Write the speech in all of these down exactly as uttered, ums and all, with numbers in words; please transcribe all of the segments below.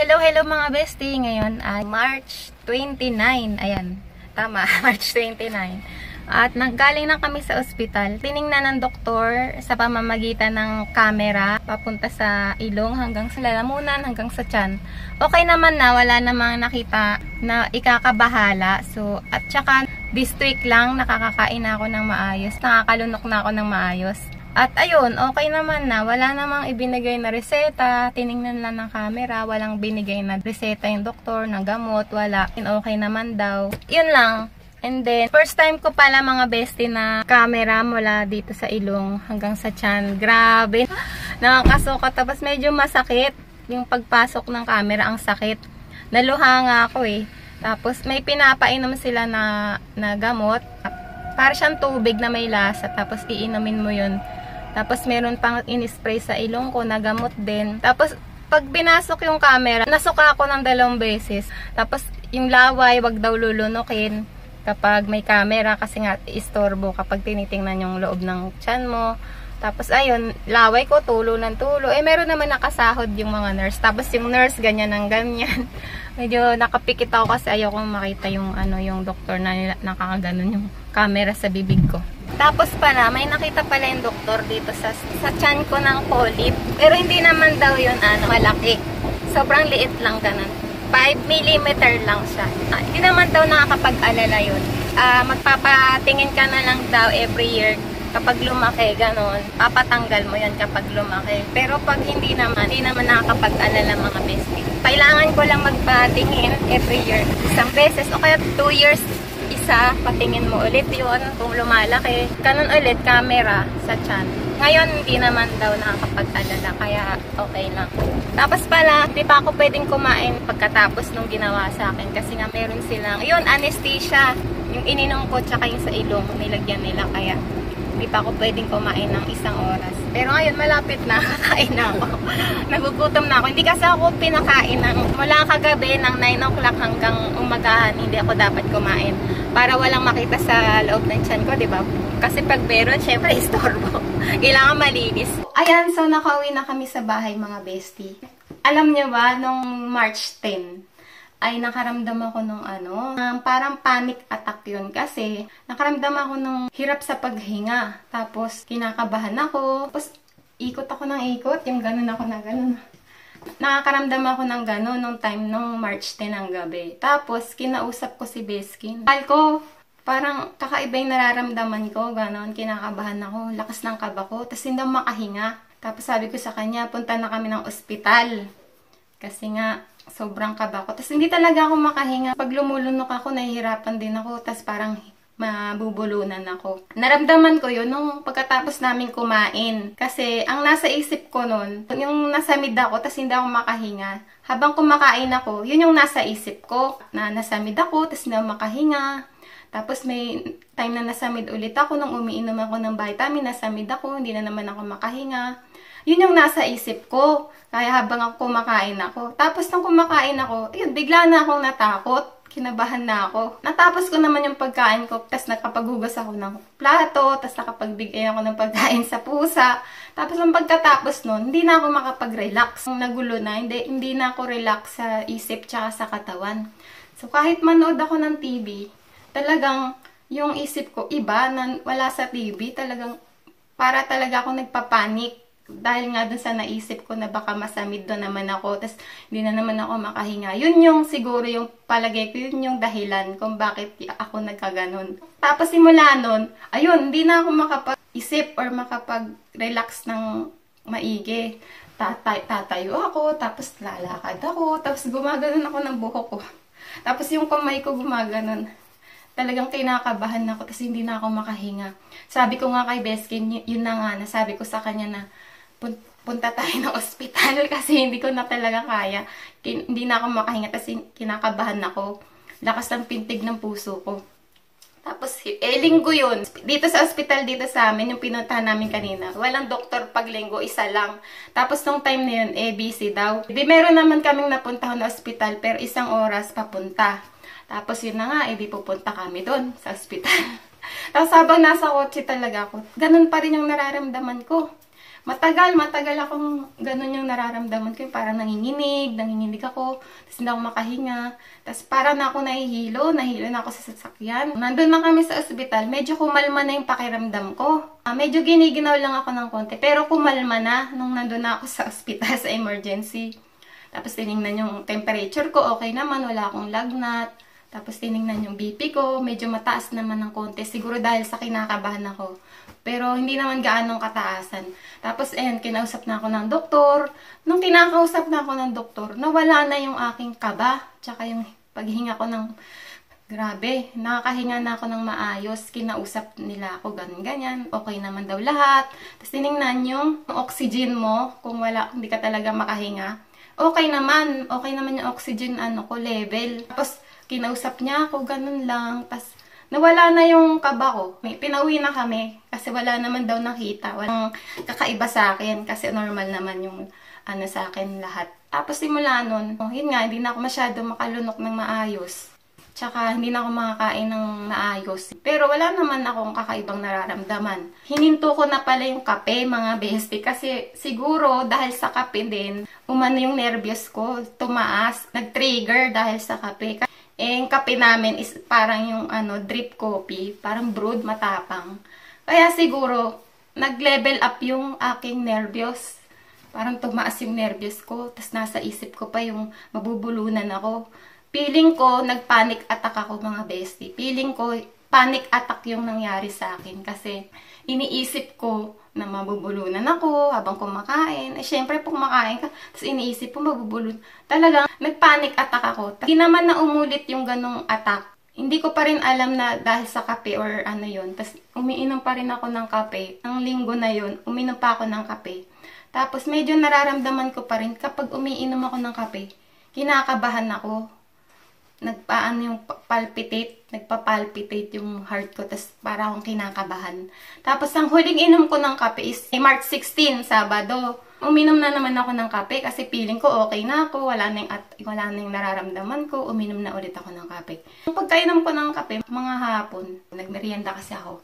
Hello, hello mga bestie. Ngayon ay March twenty-nine. Ayan, tama, March twenty-nine. At nanggaling na kami sa ospital. Tiningnan ng doktor sa pamamagitan ng camera papunta sa ilong hanggang sa lalamunan hanggang sa tiyan. Okay naman na, wala namang nakita na ikakabahala. So, at saka this week lang nakakakain na ako ng maayos. Nakakalunok na ako ng maayos. At ayun, okay naman na. Wala namang ibinigay na reseta. Tiningnan lang ng camera. Walang binigay na reseta yung doktor, ng gamot. Wala. Okay naman daw. Yun lang. And then, first time ko pala mga bestie na camera mula dito sa ilong hanggang sa tiyan. Grabe. Nakakasukat. Tapos medyo masakit. Yung pagpasok ng camera, ang sakit. Naluha nga ako eh. Tapos may pinapainom sila na, na gamot. Para siyang tubig na may lasa. Tapos iinumin mo yun. Tapos meron pang in-spray sa ilong ko na gamot din. Tapos pag binasok yung camera, nasuka ako ng dalawang beses. Tapos yung laway, wag daw lulunukin kapag may camera kasi nga istorbo kapag tinitingnan yung loob ng tiyan mo. Tapos ayun, laway ko, tulo ng tulo. Eh meron naman nakasahod yung mga nurse. Tapos yung nurse, ganyan ng ganyan. Medyo nakapikit ako kasi ayokong makita yung ano yung doktor na nakakaganon yung camera sa bibig ko. Tapos pala, may nakita pala yung doktor dito sa, sa tiyan ko ng polyp. Pero hindi naman daw yun ano, malaki. Sobrang liit lang ganun. five millimeter lang siya. Ah, hindi naman daw nakakapag-alala yun. Ah, magpapatingin ka na lang daw every year. Kapag lumaki, ganon, papatanggal mo yan kapag lumaki. Pero pag hindi naman, hindi naman nakakapag-alala mga bestie. Kailangan ko lang magpatingin every year. Isang beses o kaya two years isa, patingin mo ulit yun kung lumalaki. Ganon ulit, camera sa tiyan. Ngayon, hindi naman daw nakakapag-alala, kaya okay lang. Tapos pala, di pa ako pwedeng kumain pagkatapos nung ginawa sa akin kasi nga meron silang, yun, anesthesia. Yung ininom ko tsaka yung sa ilong, nilagyan nila, kaya hindi pa ako pwedeng kumain ng isang oras. Pero ngayon, malapit na. Kakain na ako. Nagugutom na ako. Hindi kasi ako pinakain ng mula kagabi ng nine o'clock hanggang umagahan. Hindi ako dapat kumain. Para walang makita sa loob ng tiyan ko, diba? Kasi pag meron, syempre, istorbo. Kailangan malinis. Ayan, so nakauwi na kami sa bahay, mga bestie. Alam niyo ba, nung March tenth, ay nakaramdam ako nung ano, um, parang panic attack yun kasi nakaramdam ako nung hirap sa paghinga. Tapos kinakabahan ako. Tapos ikot ako ng ikot, yung ganun ako na ganun. Nakakaramdam ako ng ganun nung time nung March tenth ng gabi. Tapos kinausap ko si Beskin. Hal ko, parang kakaiba yung nararamdaman ko, ganun, kinakabahan ako, lakas ng kaba ko. Tapos hindi ako makahinga. Tapos sabi ko sa kanya, punta na kami ng ospital. Kasi nga, sobrang kaba ko. Tapos hindi talaga ako makahinga. Pag lumulunok ako, nahihirapan din ako. Tapos parang mabubulunan ako. Naramdaman ko yun nung pagkatapos namin kumain. Kasi ang nasa isip ko nun, yung nasa mid ako, tapos hindi ako makahinga. Habang kumakain ako, yun yung nasa isip ko. Na nasa mid ako, tapos hindi ako makahinga. Tapos may time na nasa mid ulit ako, nung umiinom ako ng vitamin, nasa mid ako, hindi na naman ako makahinga. Yun yung nasa isip ko. Kaya habang ako kumakain ako. Tapos nung kumakain ako, yun, bigla na akong natakot. Kinabahan na ako. Natapos ko naman yung pagkain ko. Tapos nakapaghugas ako ng plato. Tapos nakapagbigay ako ng pagkain sa pusa. Tapos ang pagkatapos nun, hindi na ako makapag-relax. Nagulo na. Hindi, hindi na ako relax sa isip tsaka sa katawan. So kahit manood ako ng T V, talagang yung isip ko iba na wala sa T V. Talagang para talaga ako nagpapanik. Dahil nga dun sa naisip ko na baka masamid doon naman ako, tapos hindi na naman ako makahinga. Yun yung siguro yung palagay ko, yun yung dahilan kung bakit ako nagkaganon. Tapos simula nun, ayun, hindi na ako makapag-isip or makapag-relax ng maigi. Tatay tatayo ako, tapos lalakad ako, tapos gumaganon ako ng buhok ko. Tapos yung kamay ko gumaganon. Talagang kinakabahan ako, tapos hindi na ako makahinga. Sabi ko nga kay Beskin, yun na nga, nasabi ko sa kanya na punta tayo ng ospital kasi hindi ko na talaga kaya. Kin hindi na ako makahinga, tapos kinakabahan ako. Lakas ng pintig ng puso ko. Tapos, eh, linggo yun. Dito sa ospital, dito sa amin, yung pinuntahan namin kanina, walang doktor pag linggo, isa lang. Tapos, nung time na yun, eh, busy daw. Di meron naman kaming napuntahan na ospital, pero isang oras papunta. Tapos yun na nga, edi pupunta kami doon sa ospital. Tapos habang nasa kotse talaga ako, ganun pa rin yung nararamdaman ko. Matagal, matagal akong ganun yung nararamdaman ko. Yung parang nanginginig, nanginginig ako. Tapos hindi ako makahinga. Tapos parang na ako nahihilo, nahihilo na ako sa sasakyan. Nandun na kami sa ospital, medyo kumalma na yung pakiramdam ko. Uh, medyo giniginaw lang ako ng konti. Pero kumalma na nung nandun na ako sa ospital sa emergency. Tapos tinignan yung temperature ko, okay naman, wala akong lagnat. Tapos tinignan yung B P ko, medyo mataas naman ng konti. Siguro dahil sa kinakabahan ako. Pero hindi naman gaanong kataasan. Tapos ayun, kinausap na ako ng doktor. Nung kinakausap na ako ng doktor, nawala na yung aking kaba. Tsaka yung paghinga ko ng grabe. Nakakahinga na ako ng maayos. Kinausap nila ako ganyan-ganyan. Okay naman daw lahat. Tapos tinignan yung oxygen mo kung wala, hindi ka talaga makahinga. Okay naman. Okay naman yung oxygen ano ko, level. Tapos kinausap niya ako, ganun lang. Tapos nawala na yung kaba ko. May, pinauwi na kami kasi wala naman daw nakita. Walang kakaiba sa akin kasi normal naman yung ano sa akin lahat. Tapos simula nun, oh, yun nga, hindi na ako masyado makalunok ng maayos. Tsaka hindi na ako makakain ng maayos. Pero wala naman akong kakaibang nararamdaman. Hininto ko na pala yung kape, mga bestie. Kasi siguro dahil sa kape din, umano yung nervyos ko, tumaas, nag-trigger dahil sa kape. Eh, yung kape namin is parang yung ano, drip coffee, parang brewed, matapang. Kaya siguro, nag-level up yung aking nervyos. Parang tumaas yung nervyos ko, tas nasa isip ko pa yung mabubulunan ako. Feeling ko, nag-panic attack ako mga bestie. Feeling ko, panic attack yung nangyari sa akin kasi iniisip ko na mabubulunan ako habang kumakain. Eh, syempre, kung kumakain ka, tapos iniisip ko mabubulun. Talagang, nag-panic attack ako. Hindi naman na umulit yung ganong attack. Hindi ko pa rin alam na dahil sa kape or ano yun. Tapos, umiinom pa rin ako ng kape. Ang linggo na yun, uminom pa ako ng kape. Tapos, medyo nararamdaman ko pa rin kapag umiinom ako ng kape, kinakabahan ako. Nagpaano yung palpitate, nagpa-palpitate yung heart ko, tapos para akong kinakabahan. Tapos, ang huling inom ko ng kape is March sixteen, Sabado. Uminom na naman ako ng kape kasi feeling ko okay na ako, wala na yung, at, wala na yung nararamdaman ko, uminom na ulit ako ng kape. Yung pagkainom ko ng kape, mga hapon, nagmerienda kasi ako.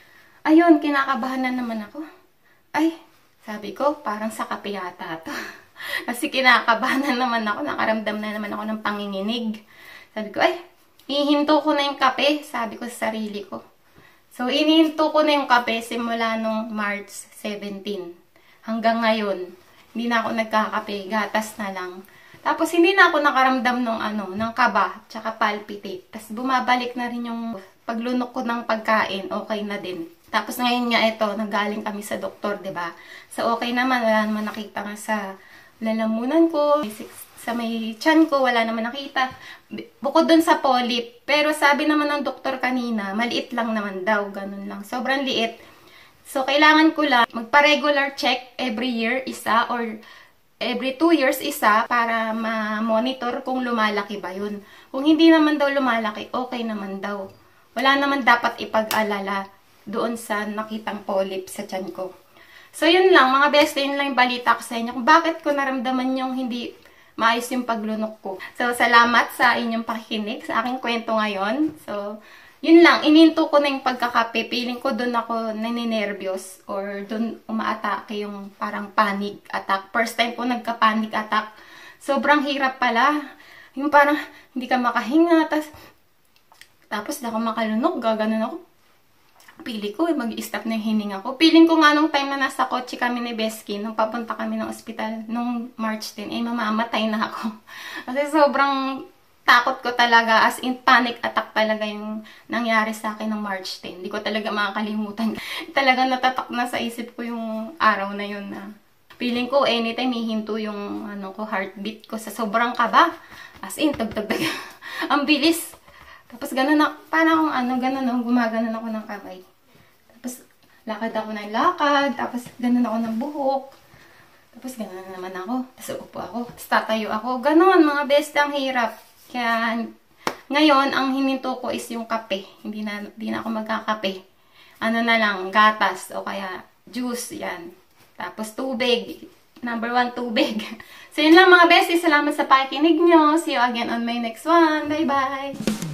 Ayun, kinakabahan na naman ako. Ay, sabi ko, parang sa kape yata ito. Kasi kinakabahan na naman ako, nakaramdam na naman ako ng panginginig. Sabi ko, ay, ihinto ko na yung kape, sabi ko sa sarili ko. So, inihinto ko na yung kape simula nung March seventeen. Hanggang ngayon, hindi na ako nagkakape, gatas na lang. Tapos, hindi na ako nakaramdam ng, ano, ng kaba, tsaka palpitate. Tapos, bumabalik na rin yung paglunok ko ng pagkain, okay na din. Tapos, ngayon nga ito, nanggaling kami sa doktor, diba? So, okay naman, wala naman nakita nga sa lalamunan ko, sa may tiyan ko, wala naman nakita. Bukod dun sa polyp. Pero sabi naman ng doktor kanina, maliit lang naman daw, ganun lang. Sobrang liit. So, kailangan ko lang magpa-regular check every year, isa, or every two years, isa, para ma-monitor kung lumalaki ba yun. Kung hindi naman daw lumalaki, okay naman daw. Wala naman dapat ipag-alala doon sa nakitang polyp sa tiyan ko. So, yun lang, mga best, yun lang yung balita ko sa inyo. Kung bakit ko naramdaman yung hindi maayos yung paglunok ko. So, salamat sa inyong pakikinig sa aking kwento ngayon. So, yun lang. Ininto ko na yung pagkakape. Feeling ko doon ako naninervyos or doon umaatake yung parang panic attack. First time ko nagka-panic attack. Sobrang hirap pala. Yung parang hindi ka makahinga. Tas, tapos, di ako makalunok. Gaganon ako. Pili ko, eh, mag-i-stop na yung hininga ko. Piling ko nga nung time na nasa kotse kami ni Besky, nung papunta kami ng ospital, nung March ten, eh, mamamatay na ako. Kasi sobrang takot ko talaga, as in panic attack talaga yung nangyari sa akin ng March ten. Hindi ko talaga makakalimutan. Talagang natatak na sa isip ko yung araw na yun na feeling ko anytime hihinto yung ano ko, heartbeat ko sa sobrang kaba. As in, tag-tag-tag. Ang bilis. Tapos gano'n na, parang akong ano, gano'n ako, gumaganon ako ng kamay. Tapos, lakad ako ng lakad, tapos gano'n ako ng buhok. Tapos gano'n naman ako, tapos upo ako, tapos tatayo ako. Gano'n, mga best, ang hirap. Kaya, ngayon, ang hininto ko is yung kape. Hindi na, hindi na ako magkakape. Ano na lang, gatas, o kaya juice, yan. Tapos tubig. Number one, tubig. So, yun lang mga besties. Salamat sa pakikinig nyo. See you again on my next one. Bye-bye!